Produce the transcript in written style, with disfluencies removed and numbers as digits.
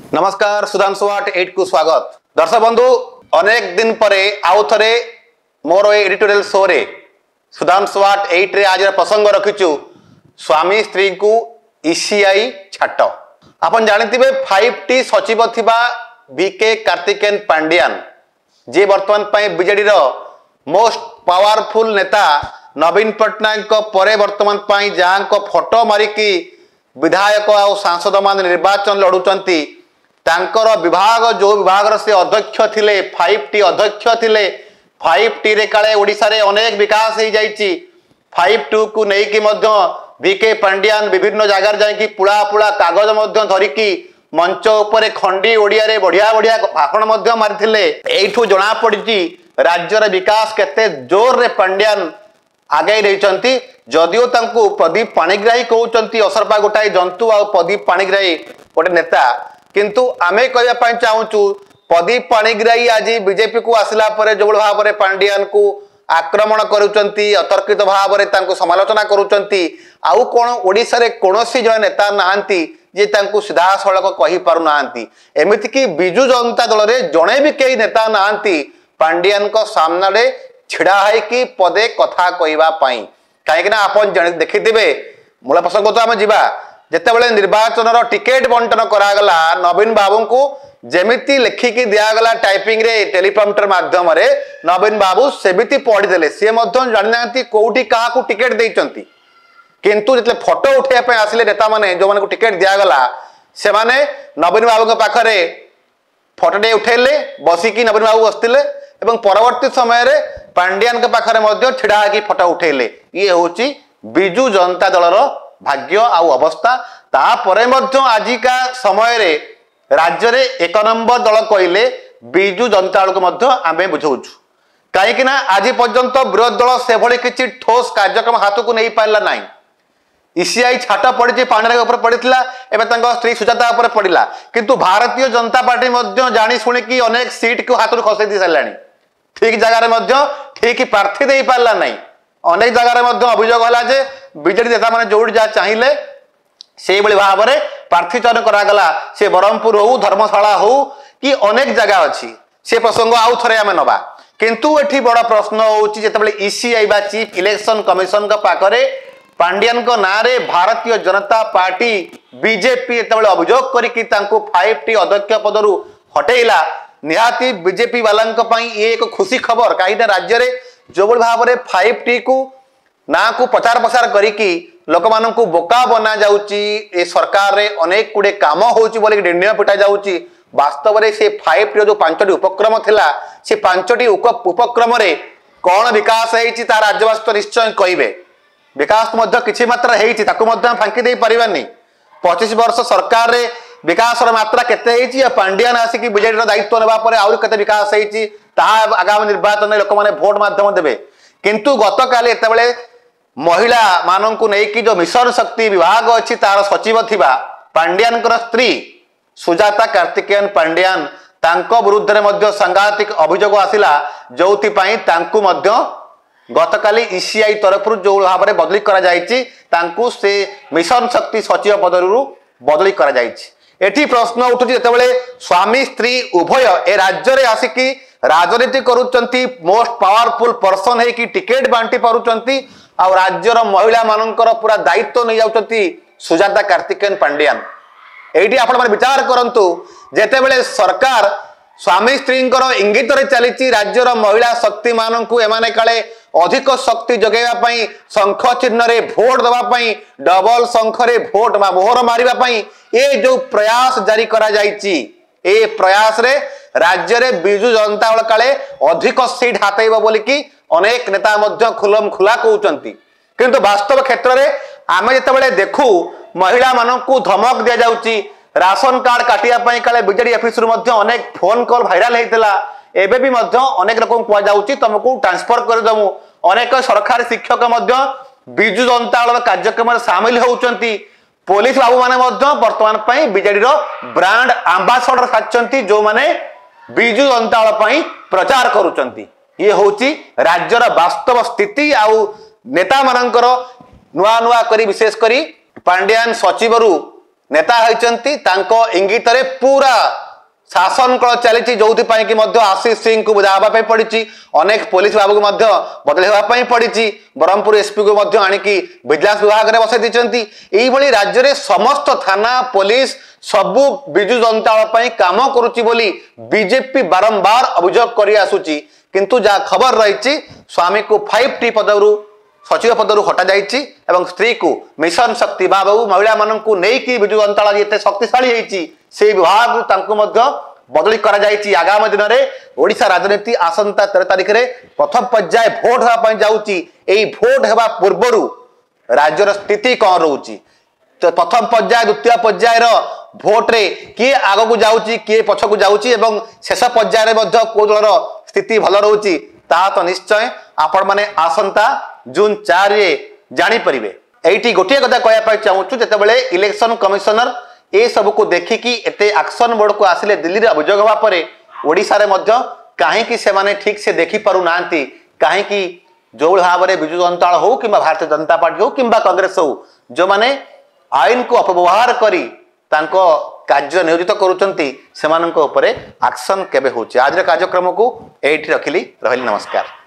नमस्कार सुधांशु आर्ट 8 को स्वागत। दर्शक बंधु अनेक दिन पर आउ थे मोर एडिटोरियल शो रे सुधांशु आर्ट 8 रे आज प्रसंग रखिचु स्वामी स्त्री को ईसीआई छाट। आपन जानते 5T सचिव थिबा बीके कार्तिकेयन पांड्यान जे वर्तमान बीजेडी रो मोस्ट पावरफुल नेता नवीन पट्टनायक परे वर्तमान जहाँ फोटो मारिकी विधायक आ सांसद मान निर्वाचन लड़ुचंती तांकर विभाग जो विभाग से अध्यक्ष थिले 5T अध्यक्ष थिले 5T रे काले ओडिसा रे अनेक विकास हो जाइछि। 5T को नेकी मध्य बीके पांड्यान विभिन्न जगार जाइकी पुड़ा पुड़ा कागज मध्य धरिकी मंच उपरे खंडी ओडिया रे बढ़िया बढ़िया भाषण मध्य मारिथिले। एठू जणा पड़िछि राज्यर विकास केते जोर रे पांड्यान आगे रही। जदिओ तांकु प्रदीप पाणिग्राही कहउचंती असरपा गोटाए जंतु आ प्रदीप पाणिग्राही गोटे नेता, किंतु आमे कहया चाहूँ प्रदीप पाणिग्राही आज बीजेपी को आसला परे जो भाव में पांड्यान को आक्रमण करुचंती अतर्कित भाव में तांकु समालोचना करुचंती। आउ कोन ओडिसा रे कोनोसी जण नेता नाहांती जे तांकु सीधा सड़क कहि पारु नाहांती। एमिति कि बिजु जनता दल रे जणे भी केही नेता नाहांती पांड्यान को सामना रे छिड़ा है कि पदे कथा कहवा कहीं आपन देखिथे। मूल प्रसंग तो आम जा जिते निर्वाचन टिकेट बंटन करागला नवीन बाबू को जेमिति लिखिकी दिगला टाइपिंग रे टेलीप्रॉम्प्टर माध्यम रे नवीन बाबू सेमिति पढ़ीदे सी जानी कौटी क्या टिकेट देइचंती, किंतु जिते फोटो उठाइबा आसिले नेता माने जो माने को टिकेट दिगला से माने नवीन बाबू के पाखरे फोटोटे उठेले बसिकी नवीन बाबू बसते एवं परवर्ती समय रे पांड्यान के पाखरे मध्य छिड़ा होगी फोटो उठेले। ये होची बिजु जनता दलर भाग्य आउ अवस्था। तापरे मध्य आजिका समय रे राज्य रे एक नंबर दल कहले बिजु जनता दल को मध्य आमे बुझाउछु। कहीं आज पर्यंत विरोधी दल से भली किछि ठोस कार्यक्रम हाथ को नहीं पारला नाही। ईसीआई छाट पड़ी पांड्या ऊपर पड़ता एवं स्त्री सुजाता ऊपर पड़ा, किंतु भारतीय जनता पार्टी मध्य जानी शुणिकी अनेक सीट को हाथ खसई दी सारे ठीक जगह ठीक प्रार्थी दे पारला नहीं। अनेक जगह अभियोग है बीजेडी नेता मैंने जो जहाँ चाहिए से भाव में प्रार्थी चयन करागला। से ब्रह्मपुर हो धर्मशाला हो कि अनेक जगह अच्छी से प्रसंग आउ थे आम नवा, किंतु एठी बड़ प्रश्न होते ईसीआई बा चीफ इलेक्शन कमिशन का पाखरे पांड्यान को ना रे भारतीय जनता पार्टी बीजेपी जिते अभियोग करके 5T अध्यक्ष पदरू हटेला निहाती बीजेपी वाला ये एक खुशी खबर। कहीं राज्य में जो भाव में 5T को ना को प्रचार प्रसार करिकी लोक मान बोका बना जाउची सरकार रे अनेक गुड़े कम होची डिंडिया पिटा जाउची। वास्तव में से 5T जो 5टी उपक्रम थिला से 5टी उपक्रम रे कौन विकास है तार राज्यवासी तो निश्चय कहे। विकास किछि मात्रा फांकी दे पारिबानी। 25 वर्ष सरकार रे विकास मात्रा केते पांड्यान आसिकी बीजेडी दायित्व नेबा परे आउरी केते विकास होईची ताहा आगामी निर्वाचन में लोक माने भोट माध्यम देबे। किंतु गतकाली एतेबेले महिला माननकु नेकी जो मिशन शक्ति विभाग अछि तार सचिव थिबा पांड्यान स्त्री सुजाता कार्तिकेयन पांड्यान तांको विरुद्ध रे मध्य सांघातिक अभियोग आसिला, जोथि पई तांकु मध्य गतकाली ईसीआई तरफ जो भाव में बदली करा जायछि तांकु से मिशन शक्ति सचिव पदरू बदली करा जायछि। एठी प्रश्न उठुछि जेतेबेले स्वामी स्त्री उभय ए राज्य रे आसिकी राजनीति करूचंती मोस्ट पावरफुल पर्सन है कि टिकेट बांटी पारुचंती आ राज्यर महिला मानकर पूरा दायित्व नहीं जाउचंती सुजाता कार्तिकेयन पांड्यान। एठी आपण माने विचार करंतु जेतेबेले सरकार स्वामी स्त्री इंगित चली राज्यर महिला शक्ति मानू एमाने काले अधिक शक्ति जगैवाई शंख चिन्ह रे भोट दवाई डबल शंख रे भोट मोहर मारिबाई ये जो प्रयास जारी करा जायछि ए प्रयास रे राज्य रे बिजु जनता दल काले अधिक सीट हाथेब बोलिकी अनेक नेता मध्य खुलम खुला कहउचंती, किंतु वास्तव क्षेत्र में आम जिते देखू महिला मानू धमक दि जाउछि राशन कार्ड काटिया काले बीजेडी ऑफिस अनेक फोन कॉल भाइराल होता। एबे भी अनेक लोक कहुच्छी तुमको ट्रांसफर करदेमु। अनेक सरकारी शिक्षक बिजु जनता दल कार्यक्रम सामिल होती। पुलिस बाबू माने वर्तमान बीजेडी ब्रांड आंबासडर साजती जो माने बिजु जनता दल प्रचार करुचंती। ये होची राज्यर वास्तव स्थिति आउ नेता मानकर नुआ नुआ करी विशेष करी पांड्यान सचिवरू नेता होइचंती तांको इंगित रे पूरा शासन कल चली जो कि आशीष सिंह को बुझावा पड़ी अनेक पुलिस बाबू को बदल पड़ी ब्रह्मपुर एसपी को आणिकी विजिलेंस विभाग में बसई देती राज्य में समस्त थाना पुलिस सबू विजु जनता दल काम करुच्ची बोली बीजेपी बारंबार अभियोग कर आसुची किंतु जहाँ खबर रही स्वामी को 5T पदरु सचिव पदरु हटा जाइए स्त्री को मिशन शक्ति बाबू महिला मानू नहीं विजु जनता दल ये शक्तिशाली होती से विभाग बदली करा जाइए आगामी दिन में ओडिशा राजनीति आसंता 13 तारिख में प्रथम पर्याय भोट होगापी जाऊँगी भोट होगा पूर्वर राज्यर स्थिति कौन रोचे तो प्रथम पर्याय द्वितीय पर्यायर भोट रे किए आग को जाऊँगी किए पछ को जाऊँगी शेष पर्याय कौ दलर स्थिति भल रोचे तो निश्चय आपण मैंने आसंता जून 4 जापर ये गोटे कथा कहवाई चाहूँ जिते इलेक्शन कमिशनर ये सब को देखिकी एते एक्शन बोर्ड को आसिले दिल्ली रे अभियोग होगा पर ओडिशा रे मध्य काहेकि से माने ठीक से देखि पारु नांती काहेकि जो भाव में विजु जनता दल हो कि भारतीय जनता पार्टी हो कि कांग्रेस हो जो माने आईन को अपव्यवहार करी तांको कार्य नियोजित करुचंती सेमानंको ऊपर एक्शन केबे होची आज कार्यक्रम को एठी रखिली रहली नमस्कार।